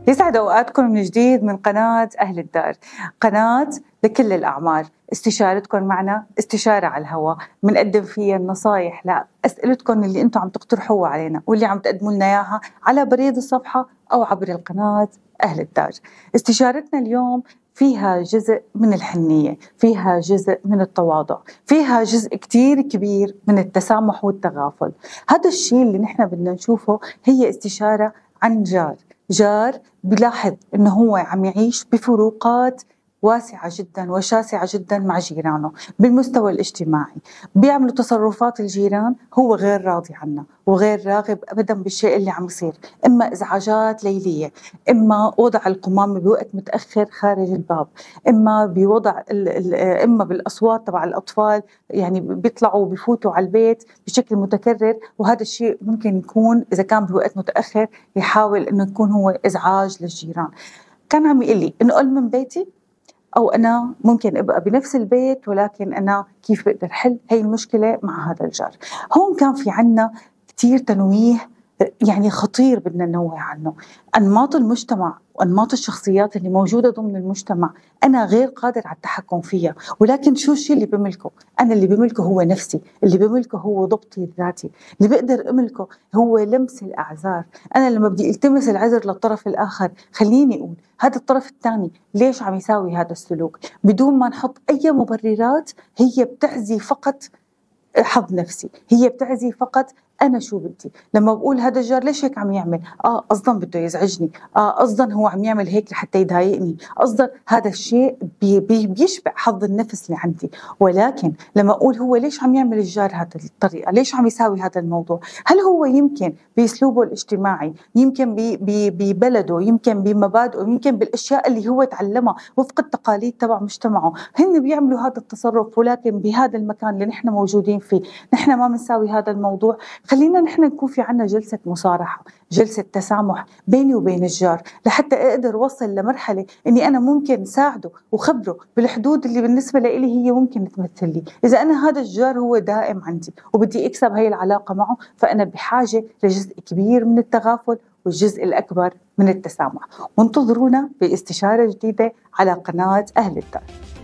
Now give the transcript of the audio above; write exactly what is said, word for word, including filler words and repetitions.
يسعد أوقاتكم من جديد من قناة أهل الدار، قناة لكل الأعمار. استشارتكم معنا استشارة على الهواء، بنقدم فيها النصايح لأسئلتكم اللي أنتم عم تقترحوها علينا واللي عم تقدموا لنا إياها على بريد الصفحة أو عبر القناة أهل الدار. استشارتنا اليوم فيها جزء من الحنية، فيها جزء من التواضع، فيها جزء كتير كبير من التسامح والتغافل. هذا الشيء اللي نحن بدنا نشوفه. هي استشارة عن جار جار بلاحظ انه هو عم يعيش بفروقات واسعة جدا وشاسعة جدا مع جيرانه بالمستوى الاجتماعي، بيعملوا تصرفات الجيران هو غير راضي عنها وغير راغب ابدا بالشيء اللي عم يصير، اما ازعاجات ليلية، اما وضع القمامة بوقت متأخر خارج الباب، اما بوضع اما بالاصوات تبع الاطفال، يعني بيطلعوا وبيفوتوا على البيت بشكل متكرر، وهذا الشيء ممكن يكون اذا كان بوقت متأخر يحاول انه يكون هو ازعاج للجيران. كان عم يقول لي انه قل من بيتي، أو أنا ممكن أبقى بنفس البيت ولكن أنا كيف بقدر حل هاي المشكلة مع هذا الجار. هون كان في عنا كتير تنويه يعني خطير بدنا ننوه عنه. أنماط المجتمع وأنماط الشخصيات اللي موجودة ضمن المجتمع أنا غير قادر على التحكم فيها، ولكن شو الشيء اللي بملكه؟ أنا اللي بملكه هو نفسي، اللي بملكه هو ضبطي الذاتي، اللي بقدر أملكه هو لمس الأعذار. أنا لما بدي التمس العذر للطرف الآخر خليني أقول هذا الطرف الثاني ليش عم يساوي هذا السلوك، بدون ما نحط أي مبررات. هي بتعزي فقط حظ نفسي، هي بتعزي فقط أنا شو بدي. لما بقول هذا الجار ليش هيك عم يعمل؟ آه قصداً بده يزعجني، آه قصداً هو عم يعمل هيك لحتى يضايقني، قصداً هذا الشيء بي بي بيشبع حظ النفس اللي عندي. ولكن لما أقول هو ليش عم يعمل الجار هذه الطريقة، ليش عم يساوي هذا الموضوع، هل هو يمكن بأسلوبه الاجتماعي، يمكن ببلده، يمكن بمبادئه، يمكن بالأشياء اللي هو تعلمها وفق التقاليد تبع مجتمعه، هن بيعملوا هذا التصرف، ولكن بهذا المكان اللي نحن موجودين فيه نحن ما بنساوي هذا الموضوع. خلينا نحن نكون في عنا جلسة مصارحة، جلسة تسامح بيني وبين الجار، لحتى أقدر وصل لمرحلة إني أنا ممكن ساعده وخبره بالحدود اللي بالنسبة لي هي ممكن تمثل لي. إذا أنا هذا الجار هو دائم عندي وبدي أكسب هاي العلاقة معه، فأنا بحاجة لجزء كبير من التغافل والجزء الأكبر من التسامح. وانتظرونا باستشارة جديدة على قناة أهل الدار.